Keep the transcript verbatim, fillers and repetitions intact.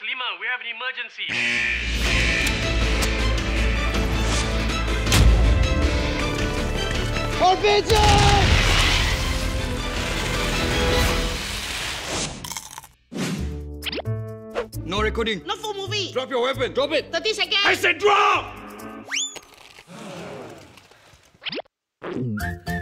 Lima, we have an emergency. Hold pigeon! No recording. Not for movie. Drop your weapon. Drop it. thirty seconds. I said drop!